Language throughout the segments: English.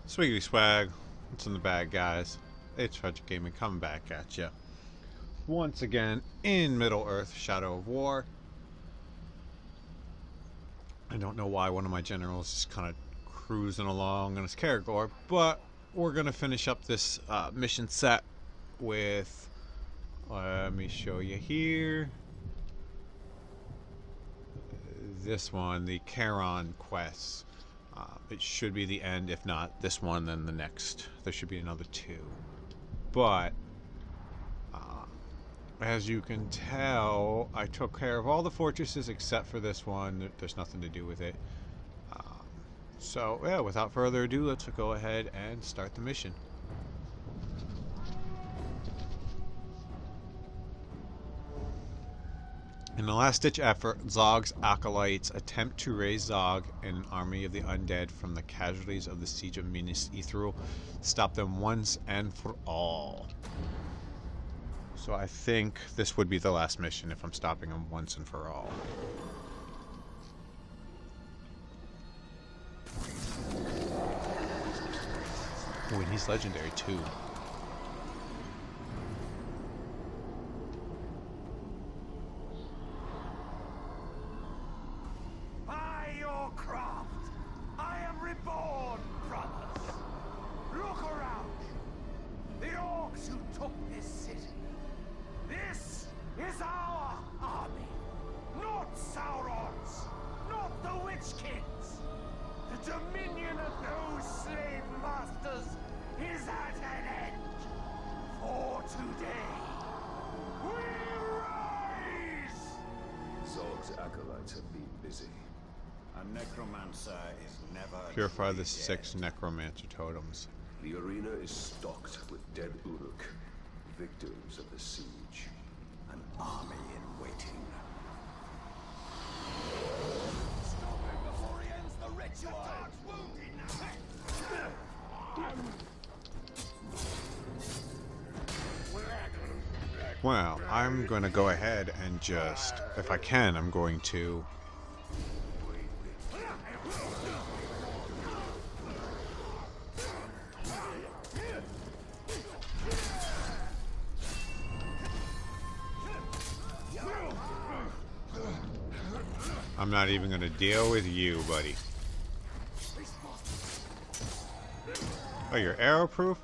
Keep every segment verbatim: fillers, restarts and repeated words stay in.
Swiggity swag. What's in the bag, guys? It's Fudge Gaming coming back at ya. Once again in Middle Earth Shadow of War. I don't know why one of my generals is kind of cruising along on his Karagor, but we're going to finish up this uh, mission set with, let me show you here, this one, the Charon quest. Uh, it should be the end. If not this one, then the next. There should be another two. But uh, as you can tell, I took care of all the fortresses except for this one. There's nothing to do with it. Um, so yeah, without further ado, let's go ahead and start the mission. In a last-ditch effort, Zog's acolytes attempt to raise Zog and an army of the undead from the casualties of the siege of Minas Ithil. Stop them once and for all. So I think this would be the last mission if I'm stopping them once and for all. Oh, and he's legendary too. Purify the six necromancer totems. The arena is stocked with dead Uruk, victims of the siege. An army in waiting. Stop him before he ends the ritual! Well, I'm going to go ahead and just, if I can, I'm going to I'm not even going to deal with you, buddy. Oh, you're arrow proof?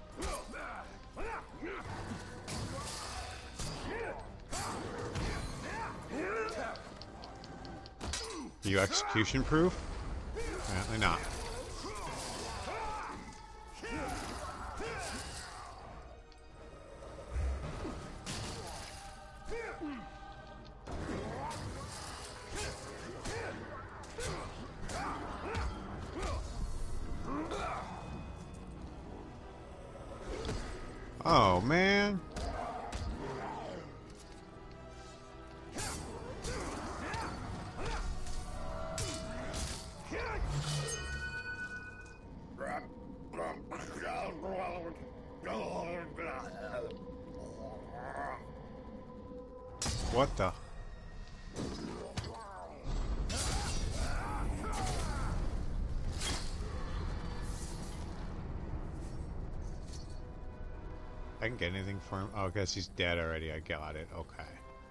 Are you execution proof? Apparently not. Oh, man. What the? I can get anything for him. Oh, I guess he's dead already. I got it. Okay.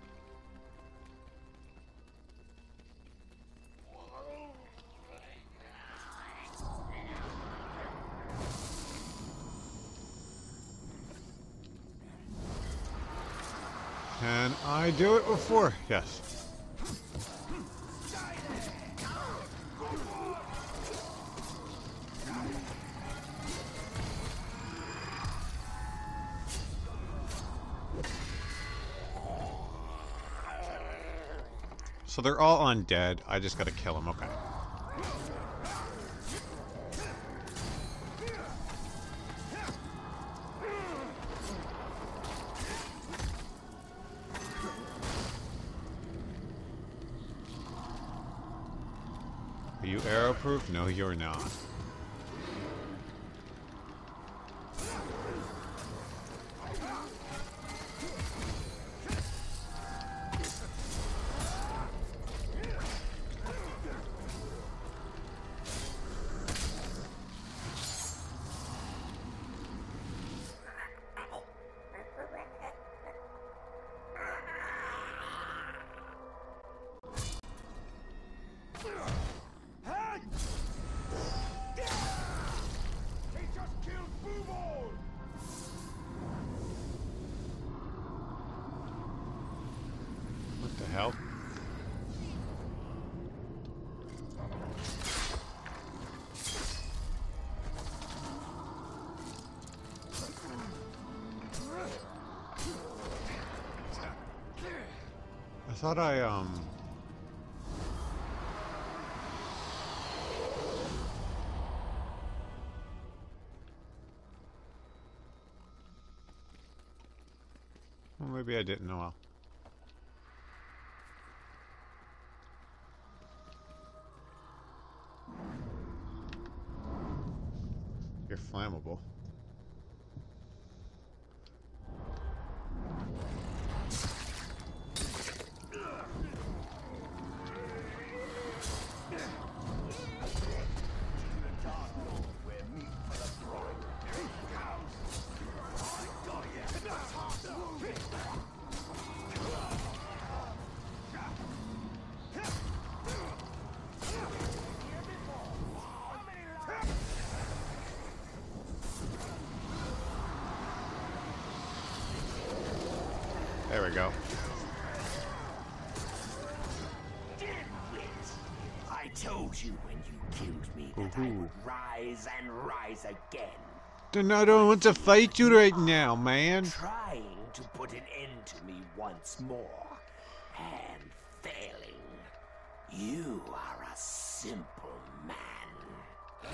Can I do it before? Yes. So they're all undead. I just gotta kill them. Okay. Are you arrow proof? No, you're not. thought I, um... Well, maybe I didn't know. You're flammable. There we go. I told you when you killed me that I would rise and rise again. Then I don't want to fight you right now, man. Trying to put an end to me once more, and failing. You are a simple man.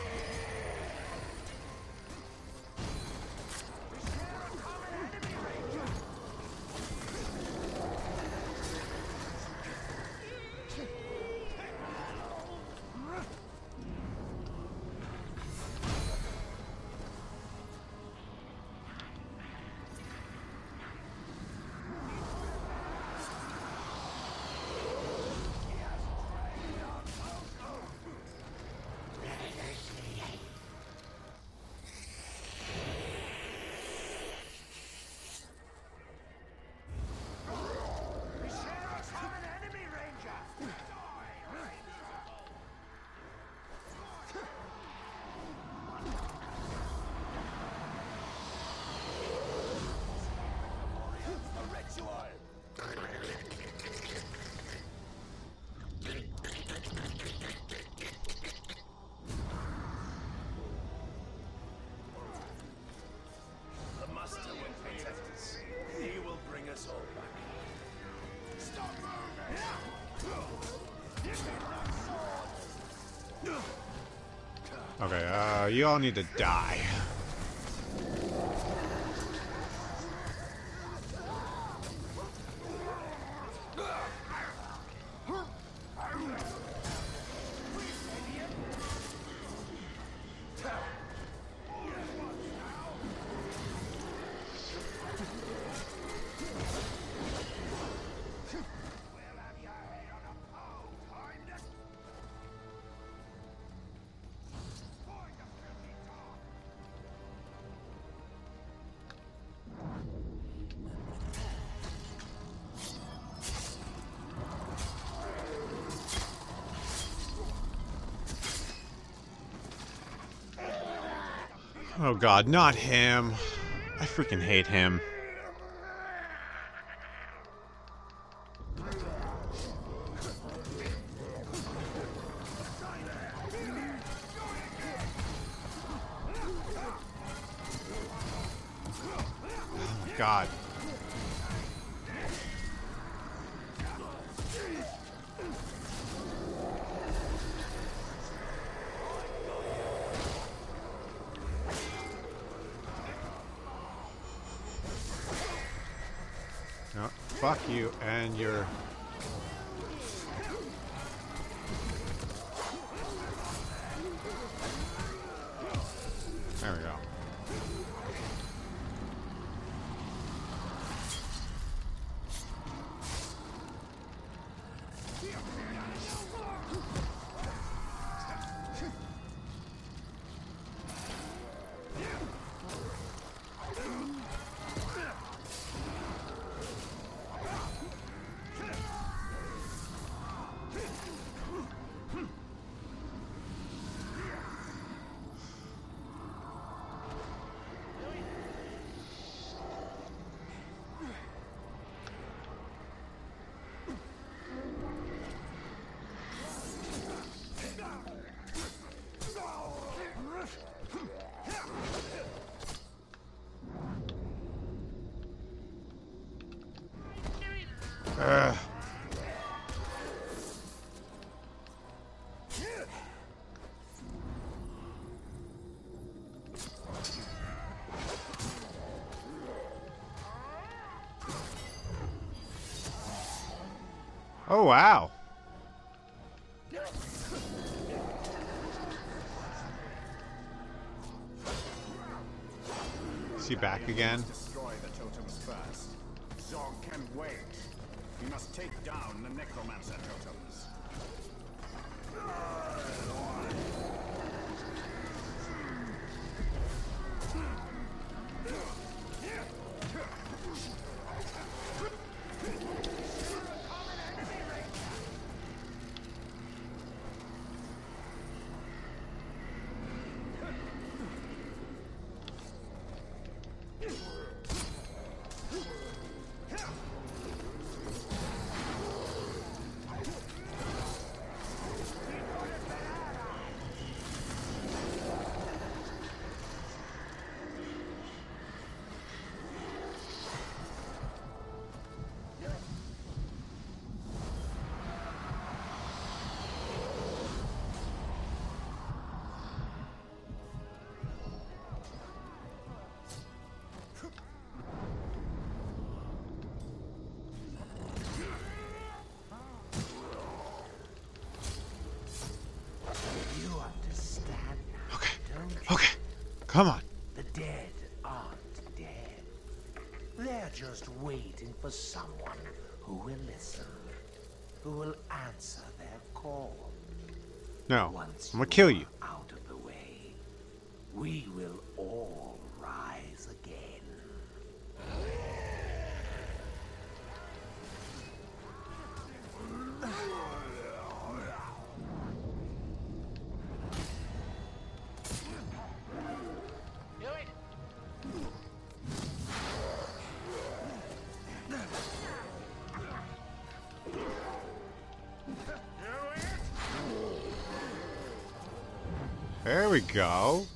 Okay, uh, you all need to die. Oh god, not him. I freaking hate him. Oh god. No, fuck you and your... There we go. Oh, wow. Is he back again? Destroy the totems first. Zog can wait. We must take down the necromancer totems. Okay, come on. The dead aren't dead. They're just waiting for someone who will listen, who will answer their call. No, Once I'm gonna kill you. are out of the way, we will all rise again. There we go.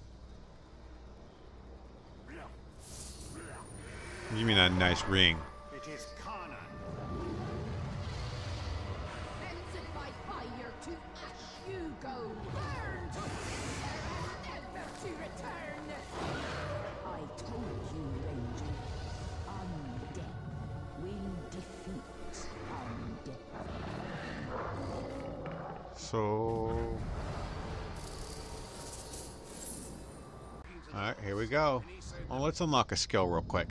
Give me that nice ring. It is Kana. Vented by fire to ash you go. Burn to fire, never to return. I told you, Ranger. Undead will defeat undead. So... Alright, here we go. Well, let's unlock a skill real quick.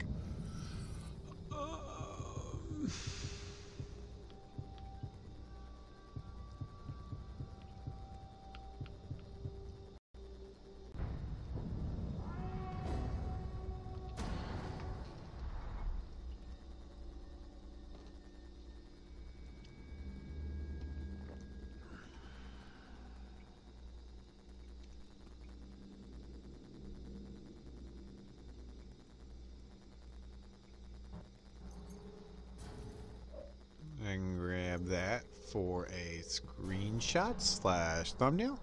And grab that for a screenshot slash thumbnail.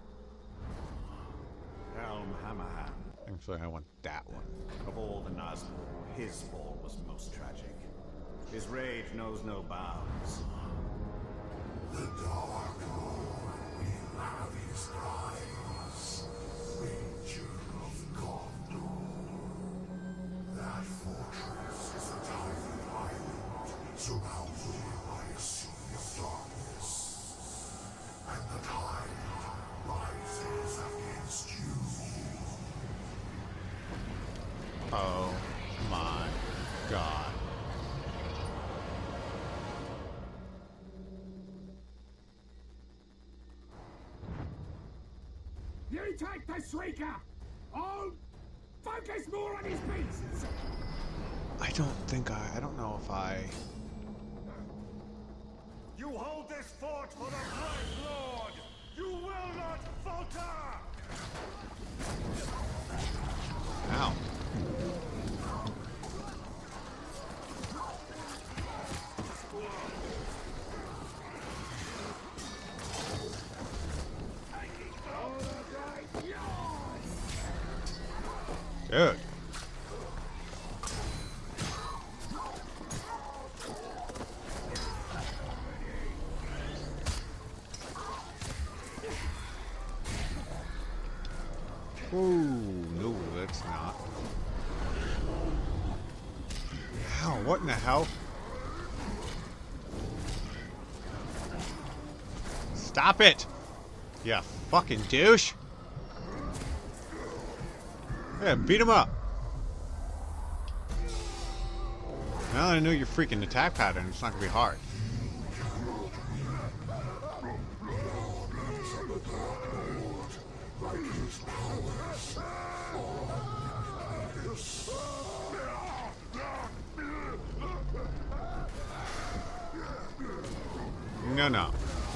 Helm Hammerhand. Actually, I want that one. Of all the Nazgûl, his fall was most tragic. His rage knows no bounds. The Dark Lord will have his prize. Ranger of Gondor. That fortress is a tiny island surrounded by a sea of darkness. And the tide rises against you. Oh my god. You take the Shrieker! Oh, focus more on his beasts! I don't think I... I don't know if I... You hold this fort for the Bright Lord! You will not falter! Ow. Dude. Ooh, no, that's not. Ow, what in the hell? Stop it! You fucking douche! Yeah, beat him up! Now that I know your freaking attack pattern, it's not gonna be hard. No, no.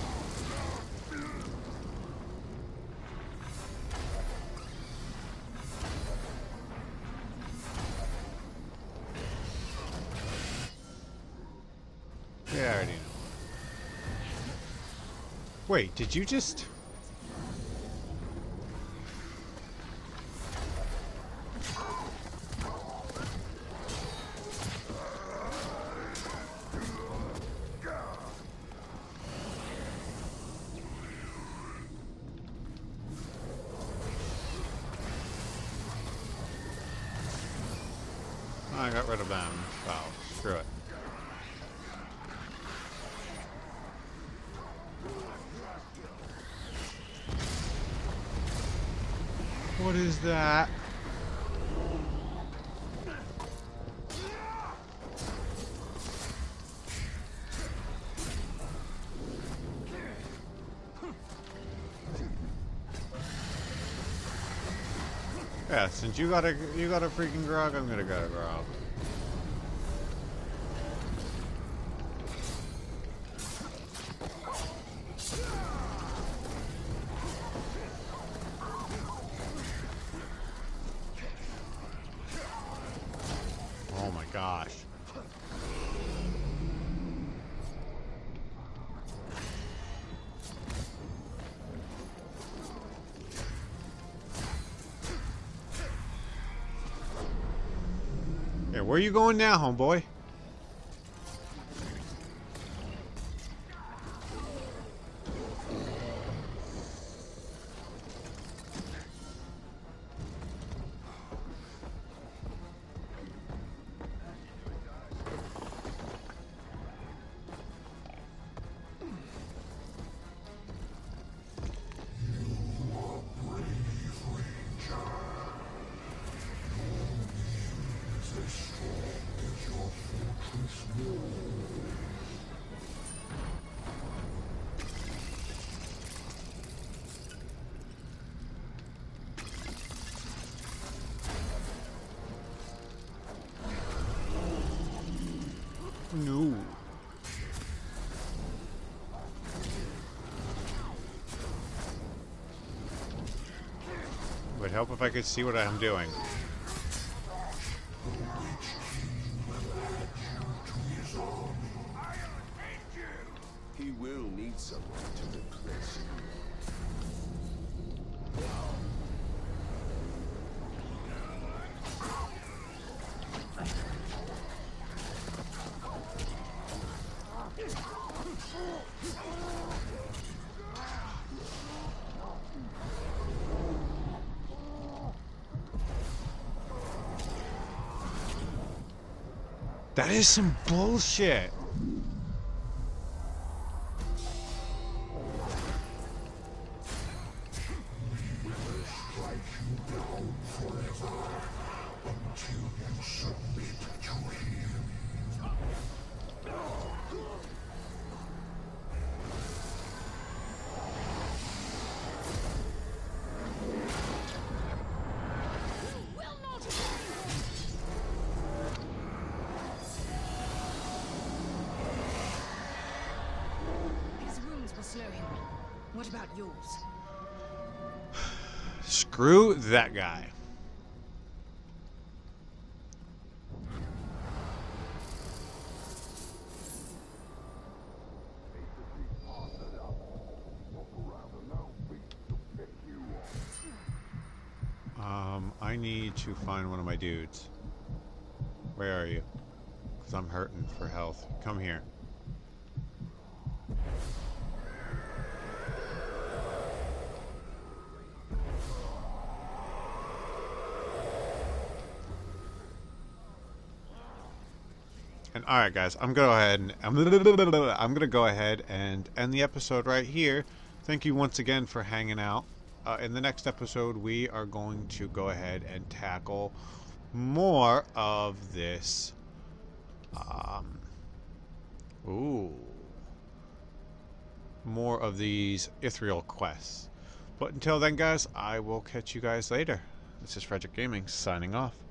Yeah, I already know. Wait, did you just... I got rid of them. Wow, screw it. What is that? Yeah, since you got a you got a freaking grog, I'm gonna get a grog. Oh my gosh. Yeah, where are you going now, homeboy? No. Would help if I could see what I'm doing. He will need someone to replace you. That is some bullshit. What about yours? Screw that guy. Um, I need to find one of my dudes. Where are you? Because I'm hurting for health. Come here. And all right, guys, I'm gonna go ahead and I'm, I'm gonna go ahead and end the episode right here. thank you once again for hanging out. Uh, in the next episode, we are going to go ahead and tackle more of this. Um, ooh. More of these Ethereal quests. But until then, guys, I will catch you guys later. This is Frederick Gaming, signing off.